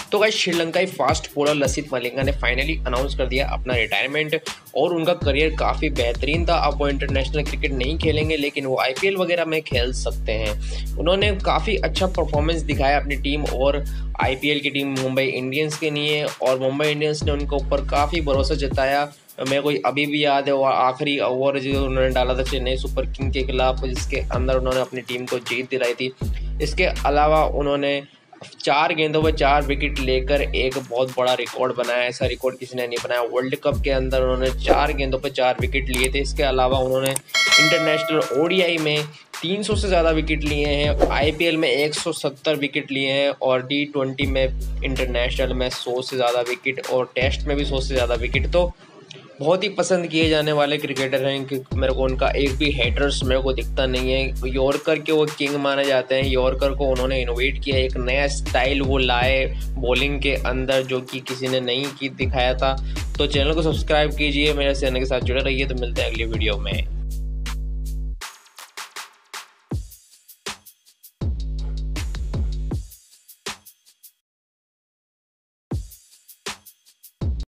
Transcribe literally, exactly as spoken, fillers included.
तो गाइस श्रीलंकाई fast bowler Lasith Malinga ने फाइनली अनाउंस कर दिया अपना रिटायरमेंट और उनका करियर काफ़ी बेहतरीन था। अब वो इंटरनेशनल क्रिकेट नहीं खेलेंगे लेकिन वो आईपीएल वगैरह में खेल सकते हैं। उन्होंने काफ़ी अच्छा परफॉर्मेंस दिखाया अपनी टीम और आईपीएल की टीम मुंबई इंडियंस के लिए, और मुंबई इंडियंस ने उनके ऊपर काफ़ी भरोसा जताया। मेरे को अभी भी याद है वो आखिरी ओवर जो उन्होंने डाला था चेन्नई सुपर किंग के खिलाफ, जिसके अंदर उन्होंने अपनी टीम को जीत दिलाई थी। इसके अलावा उन्होंने चार गेंदों पर चार विकेट लेकर एक बहुत बड़ा रिकॉर्ड बनाया। ऐसा रिकॉर्ड किसी ने नहीं बनाया। वर्ल्ड कप के अंदर उन्होंने चार गेंदों पर चार विकेट लिए थे। इसके अलावा उन्होंने इंटरनेशनल ओडीआई में तीन सौ से ज़्यादा विकेट लिए हैं, आईपीएल में एक सौ सत्तर विकेट लिए हैं, और टी ट्वेंटी में इंटरनेशनल में सौ से ज़्यादा विकेट, और टेस्ट में भी सौ से ज़्यादा विकेट। तो बहुत ही पसंद किए जाने वाले क्रिकेटर हैं कि मेरे को उनका एक भी हेटर्स मेरे को दिखता नहीं है। यॉर्कर के वो किंग माने जाते हैं। यॉर्कर को उन्होंने इनोवेट किया, एक नया स्टाइल वो लाए बॉलिंग के अंदर जो कि किसी ने नहीं की दिखाया था। तो चैनल को सब्सक्राइब कीजिए, मेरे चैनल के साथ जुड़े रहिए। तो मिलते हैं अगली वीडियो में।